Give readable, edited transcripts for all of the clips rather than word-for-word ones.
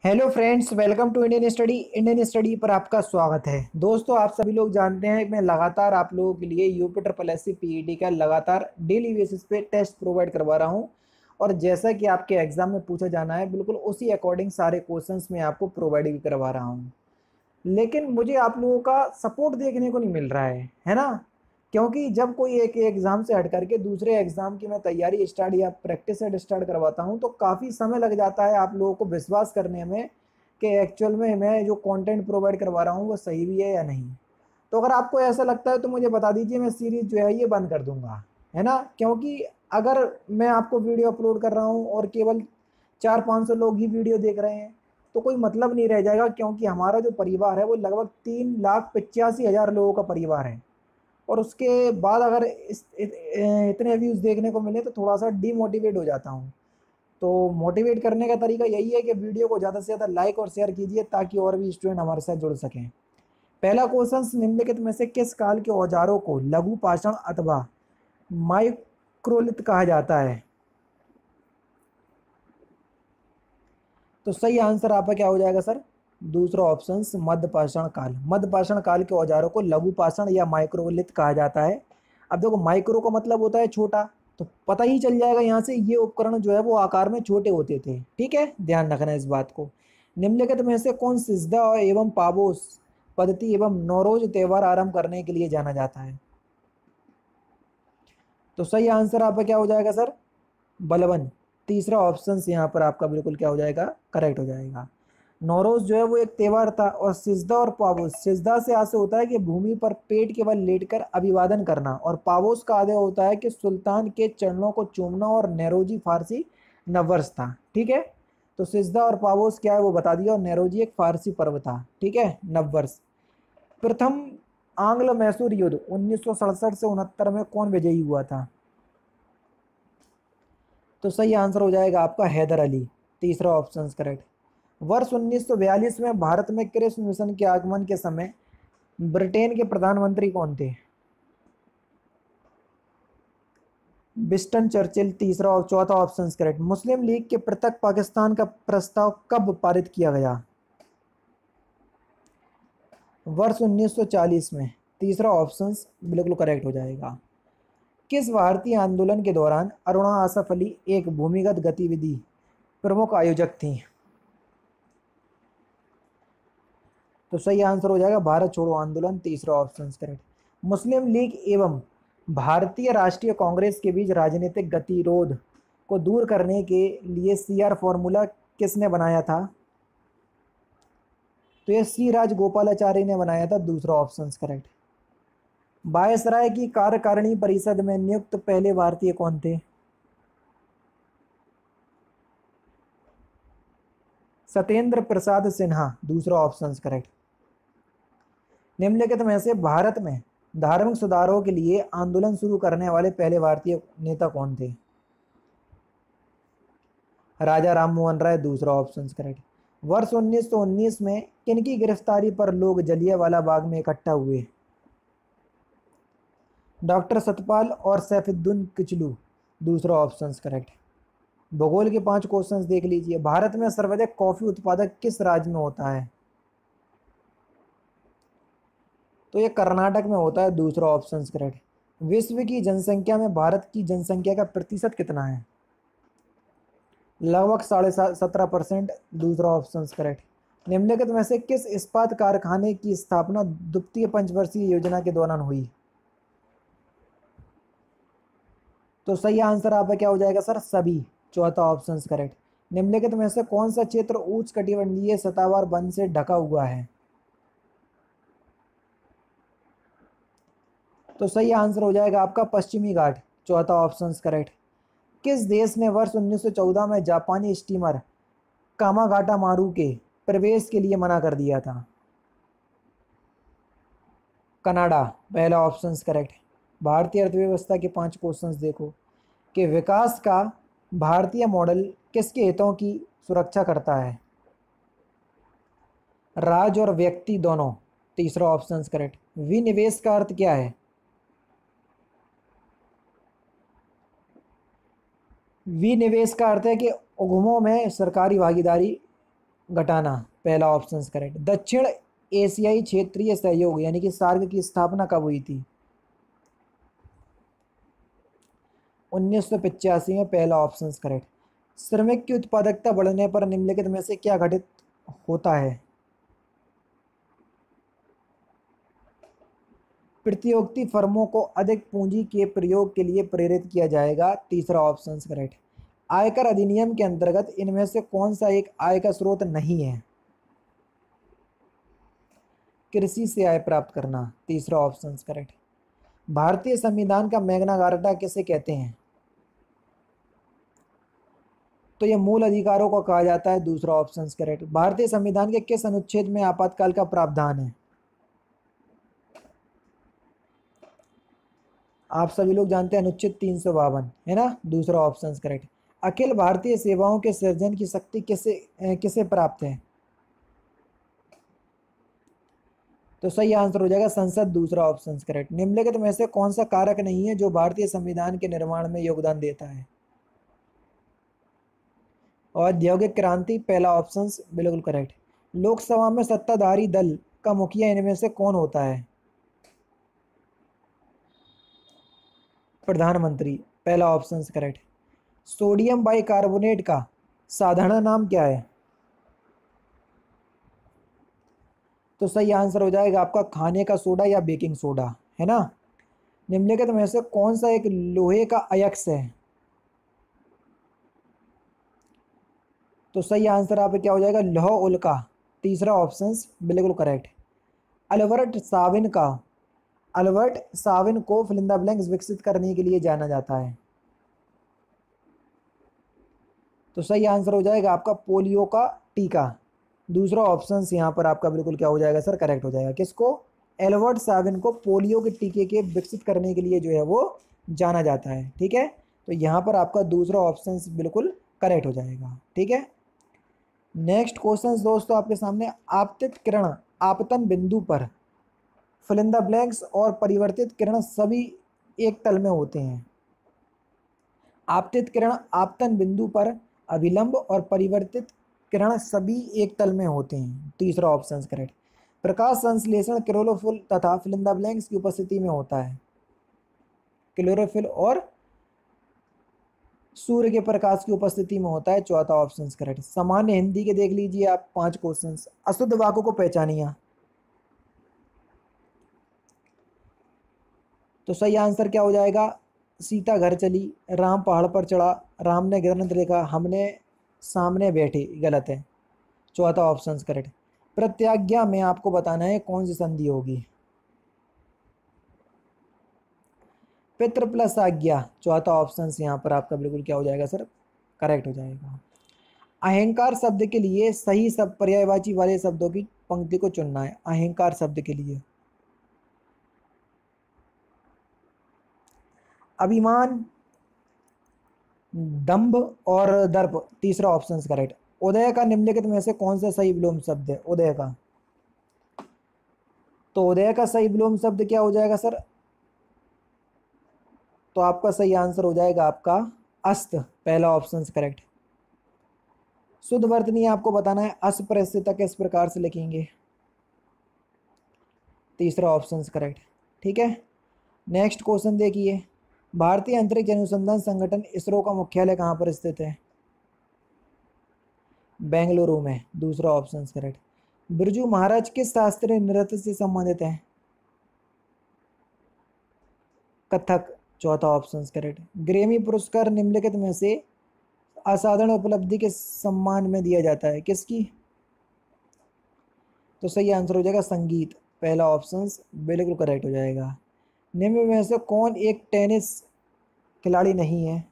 Hello friends, welcome to Indian study पर आपका स्वागत है। दोस्तों, आप सभी लोग जानते हैं मैं लगातार आप लोगों के लिए UP triple S C PET का लगातार डेली बेसिस पे टेस्ट प्रोवाइड करवा रहा हूं। और जैसा कि आपके एग्जाम में पूछा जाना है, बिल्कुल उसी अकॉर्डिंग सारे क्वेश्चंस मैं आपको प्रोवाइड भी करवा रहा हूं। लेकिन मुझे आप लोगों का सपोर्ट देखने को नहीं मिल रहा है ना। क्योंकि जब कोई एक एग्ज़ाम से हट करके दूसरे एग्ज़ाम की मैं तैयारी स्टार्ट या प्रैक्टिस सेट स्टार्ट करवाता हूं, तो काफ़ी समय लग जाता है आप लोगों को विश्वास करने में कि एक्चुअल में मैं जो कंटेंट प्रोवाइड करवा रहा हूं वो सही भी है या नहीं। तो अगर आपको ऐसा लगता है तो मुझे बता दीजिए, मैं सीरीज़ जो है ये बंद कर दूंगा, है ना। क्योंकि अगर मैं आपको वीडियो अपलोड कर रहा हूँ और केवल 400-500 लोग ही वीडियो देख रहे हैं तो कोई मतलब नहीं रह जाएगा। क्योंकि हमारा जो परिवार है वो लगभग 3,85,000 लोगों का परिवार है। और उसके बाद अगर इतने व्यूज़ देखने को मिले तो थोड़ा सा डीमोटिवेट हो जाता हूँ। तो मोटिवेट करने का तरीका यही है कि वीडियो को ज़्यादा से ज़्यादा लाइक और शेयर कीजिए ताकि और भी स्टूडेंट हमारे साथ जुड़ सकें। पहला क्वेश्चन, निम्नलिखित में से किस काल के औजारों को लघु पाषाण अथवा माइक्रोलिथ कहा जाता है? तो सही आंसर आपका क्या हो जाएगा सर? दूसरा ऑप्शन मध्य पाषाण काल। मध्य पाषाण काल के औजारों को लघु पाषाण या माइक्रोलिथ कहा जाता है। अब देखो, माइक्रो का मतलब होता है छोटा, तो पता ही चल जाएगा यहाँ से ये उपकरण जो है वो आकार में छोटे होते थे। ठीक है, ध्यान रखना इस बात को। निम्नलिखित में से कौन सिजदा एवं पाबोस पद्धति एवं नौरोज त्यौहार आरंभ करने के लिए जाना जाता है? तो सही आंसर आपका क्या हो जाएगा सर? बलवन। तीसरा ऑप्शन यहाँ पर आपका बिल्कुल क्या हो जाएगा? करेक्ट हो जाएगा। नौरोज जो है वो एक त्यौहार था। और सिजदा और पावोस, सिजदा से यहाँ से होता है कि भूमि पर पेट के बल लेटकर अभिवादन करना, और पावोस का आदय होता है कि सुल्तान के चरणों को चूमना, और नेरोजी फारसी नववर्ष था। ठीक है, तो सिजदा और पावोस क्या है वो बता दिया, और नेरोजी एक फारसी पर्व था। ठीक है, नववर्ष। प्रथम आंग्ल मैसूर युद्ध 1967 से 69 में कौन विजयी हुआ था? तो सही आंसर हो जाएगा आपका हैदर अली। तीसरा ऑप्शन करेक्ट। वर्ष 1942 में भारत में कृष्ण मिशन के आगमन के समय ब्रिटेन के प्रधानमंत्री कौन थे? Winston Churchill. तीसरा और चौथा ऑप्शन करेक्ट। मुस्लिम लीग के पृथक पाकिस्तान का प्रस्ताव कब पारित किया गया? वर्ष 1940 में। तीसरा ऑप्शन बिल्कुल करेक्ट हो जाएगा। किस भारतीय आंदोलन के दौरान अरुणा आसफ अली एक भूमिगत गतिविधि प्रमुख आयोजक थी? तो सही आंसर हो जाएगा भारत छोड़ो आंदोलन। तीसरा ऑप्शन करेक्ट। मुस्लिम लीग एवं भारतीय राष्ट्रीय कांग्रेस के बीच राजनीतिक गतिरोध को दूर करने के लिए सीआर फॉर्मूला किसने बनाया था? तो ये सी राजगोपालाचारी ने बनाया था। दूसरा ऑप्शन करेक्ट। वायसराय की कार्यकारिणी परिषद में नियुक्त पहले भारतीय कौन थे? सत्येंद्र प्रसाद सिन्हा। दूसरा ऑप्शन करेक्ट। निम्नलिखित में से भारत में धार्मिक सुधारों के लिए आंदोलन शुरू करने वाले पहले भारतीय नेता कौन थे? राजा राम मोहन राय। दूसरा ऑप्शन करेक्ट। वर्ष 1919 में किनकी गिरफ्तारी पर लोग जलियांवाला बाग में इकट्ठा हुए? डॉक्टर सतपाल और सैफुद्दीन किचलू। दूसरा ऑप्शन करेक्ट। भूगोल के 5 क्वेश्चंस देख लीजिए। भारत में सर्वाधिक कॉफी उत्पादक किस राज्य में होता है? तो ये कर्नाटक में होता है। दूसरा ऑप्शन करेक्ट। विश्व की जनसंख्या में भारत की जनसंख्या का प्रतिशत कितना है? लगभग 17.5%। दूसरा ऑप्शन करेक्ट। निम्नलिखित में से किस इस्पात कारखाने की स्थापना द्वितीय पंचवर्षीय योजना के दौरान हुई? तो सही आंसर आपका क्या हो जाएगा सर? सभी। चौथा ऑप्शन करेक्ट। निम्नलिखित में से कौन सा क्षेत्र उच्च कटिबंधीय सताहवार वन से ढका हुआ है? तो सही आंसर हो जाएगा आपका पश्चिमी घाट। चौथा ऑप्शन करेक्ट। किस देश ने वर्ष 1914 में जापानी स्टीमर कामागाटा मारू के प्रवेश के लिए मना कर दिया था? कनाडा। पहला ऑप्शन करेक्ट। भारतीय अर्थव्यवस्था के 5 क्वेश्चंस देखो कि विकास का भारतीय मॉडल किसके हितों की सुरक्षा करता है? राज्य और व्यक्ति दोनों। तीसरा ऑप्शन करेक्ट। विनिवेश का अर्थ क्या है? विनिवेश का अर्थ है कि उद्यमों में सरकारी भागीदारी घटाना, पहला ऑप्शन करेक्ट। दक्षिण एशियाई क्षेत्रीय सहयोग यानी कि सार्क की स्थापना कब हुई थी? 1985 में, पहला ऑप्शन करेक्ट। श्रमिक की उत्पादकता बढ़ने पर निम्नलिखित में से क्या घटित होता है? प्रतियोगिता फर्मों को अधिक पूंजी के प्रयोग के लिए प्रेरित किया जाएगा, तीसरा ऑप्शन करेक्ट। आयकर अधिनियम के अंतर्गत इनमें से कौन सा एक आय का स्रोत नहीं है? कृषि से आय प्राप्त करना, तीसरा ऑप्शन करेक्ट। भारतीय संविधान का मैग्ना कार्टा किसे कहते हैं? तो ये मूल अधिकारों को कहा जाता है, दूसरा ऑप्शन करेक्ट। भारतीय संविधान के किस अनुच्छेद में आपातकाल का प्रावधान है? आप सभी लोग जानते हैं अनुच्छेद 352 है ना, दूसरा ऑप्शन करेक्ट। अखिल भारतीय सेवाओं के सृजन की शक्ति किसे प्राप्त है? तो सही आंसर हो जाएगा संसद, दूसरा ऑप्शन करेक्ट। निम्नलिखित में से कौन सा कारक नहीं है जो भारतीय संविधान के निर्माण में योगदान देता है? औद्योगिक क्रांति, पहला ऑप्शन बिल्कुल करेक्ट। लोकसभा में सत्ताधारी दल का मुखिया इनमें से कौन होता है? प्रधानमंत्री, पहला ऑप्शन करेक्ट। सोडियम बाइकार्बोनेट का साधारण नाम क्या है? तो सही आंसर हो जाएगा आपका खाने का सोडा या बेकिंग सोडा, है ना। निम्नलिखित में से कौन सा एक लोहे का अयस्क है? तो सही आंसर आप क्या हो जाएगा? लौह उल्का, तीसरा ऑप्शन बिल्कुल करेक्ट। अल्बर्ट साविन को फिल इन द ब्लैंक्स विकसित करने के लिए जाना जाता है। तो सही आंसर हो जाएगा आपका पोलियो का टीका, दूसरा ऑप्शन यहाँ पर आपका बिल्कुल क्या हो जाएगा सर? करेक्ट हो जाएगा। किसको? एल्बर्ट साविन को पोलियो के टीके के विकसित करने के लिए जो है वो जाना जाता है, ठीक है। तो यहाँ पर आपका दूसरा ऑप्शन बिल्कुल करेक्ट हो जाएगा, ठीक है। नेक्स्ट क्वेश्चन दोस्तों आपके सामने, आपतित किरण आपतन बिंदु पर फिल इन द ब्लैंक्स और परिवर्तित किरण सभी एक तल में होते हैं। आपतित किरण आपतन बिंदु पर अभिलंब और परिवर्तित किरण सभी एक तल में होते हैं, तीसरा ऑप्शन करेक्ट। प्रकाश संश्लेषण क्लोरोफिल तथा फिल इन द ब्लैंक्स की उपस्थिति में होता है। क्लोरोफिल और सूर्य के प्रकाश की उपस्थिति में होता है, चौथा ऑप्शन करेक्ट। सामान्य हिंदी के देख लीजिए आप 5 क्वेश्चन। अशुद्ध वाक्यों को पहचानिए। तो सही आंसर क्या हो जाएगा? सीता घर चली, राम पहाड़ पर चढ़ा, राम ने ग्रंथ देखा, हमने सामने बैठे, गलत है, चौथा ऑप्शन करेक्ट। प्रत्याज्ञा में आपको बताना है कौन सी संधि होगी? पितृ प्लस आज्ञा, चौथा ऑप्शन यहाँ पर आपका बिल्कुल क्या हो जाएगा सर? करेक्ट हो जाएगा। अहंकार शब्द के लिए सही सब पर्यायवाची वाले शब्दों की पंक्ति को चुनना है। अहंकार शब्द के लिए अभिमान, दंभ और दर्प, तीसरा ऑप्शन करेक्ट। उदय का निम्नलिखित में से कौन सा सही विलोम शब्द है? उदय का, तो उदय का सही विलोम शब्द क्या हो जाएगा सर? तो आपका सही आंसर हो जाएगा आपका अस्त, पहला ऑप्शन करेक्ट। शुद्ध वर्तनी आपको बताना है, अस्पृश्यता किस प्रकार से लिखेंगे? तीसरा ऑप्शन करेक्ट, ठीक है। नेक्स्ट क्वेश्चन देखिए, भारतीय अंतरिक्ष अनुसंधान संगठन इसरो का मुख्यालय कहाँ पर स्थित है? बेंगलुरु में, दूसरा ऑप्शन करेक्ट। बिरजू महाराज किस शास्त्रीय नृत्य से संबंधित है? कथक, चौथा ऑप्शन करेक्ट। ग्रेमी पुरस्कार निम्नलिखित में से असाधारण उपलब्धि के सम्मान में दिया जाता है, किसकी? तो सही आंसर हो जाएगा संगीत, पहला ऑप्शन बिल्कुल करेक्ट हो जाएगा। निम्न में से कौन एक टेनिस खिलाड़ी नहीं है?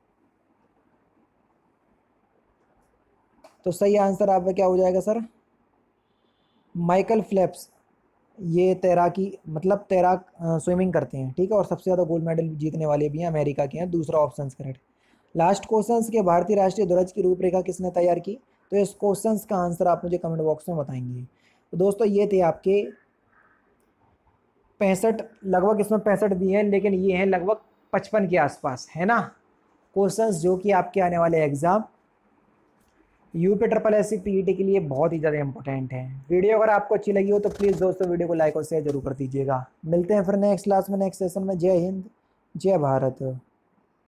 तो सही आंसर आपका क्या हो जाएगा सर? माइकल फेल्प्स, ये तैराकी मतलब तैराक स्विमिंग करते हैं, ठीक है, और सबसे ज़्यादा गोल्ड मेडल जीतने वाले भी हैं, अमेरिका के हैं, दूसरा ऑप्शन करेक्ट। लास्ट क्वेश्चन के भारतीय राष्ट्रीय ध्वज की रूपरेखा किसने तैयार की? तो इस क्वेश्चन का आंसर आप मुझे कमेंट बॉक्स में बताएंगे। तो दोस्तों ये थे आपके 65, लगभग इसमें 65 दिए हैं, लेकिन ये हैं लगभग 55 के आसपास, है ना, क्वेश्चंस जो कि आपके आने वाले exam UP triple S C PET के लिए बहुत ही ज़्यादा इंपॉर्टेंट है। वीडियो अगर आपको अच्छी लगी हो तो प्लीज़ दोस्तों वीडियो को लाइक और शेयर जरूर कर दीजिएगा। मिलते हैं फिर नेक्स्ट क्लास में, नेक्स्ट सेशन में। जय हिंद, जय भारत।